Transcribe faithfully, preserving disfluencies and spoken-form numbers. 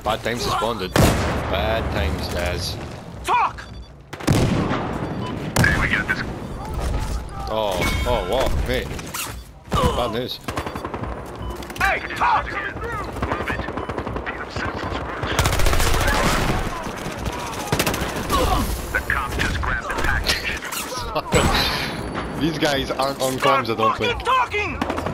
Bad times responded. Bad times, Daz. Talk! Hey, we got this. Oh, oh, what, mate? Bad news. Hey, talk! Move it. The cop just grabbed the package. These guys aren't on comms, I don't Keep think. talking!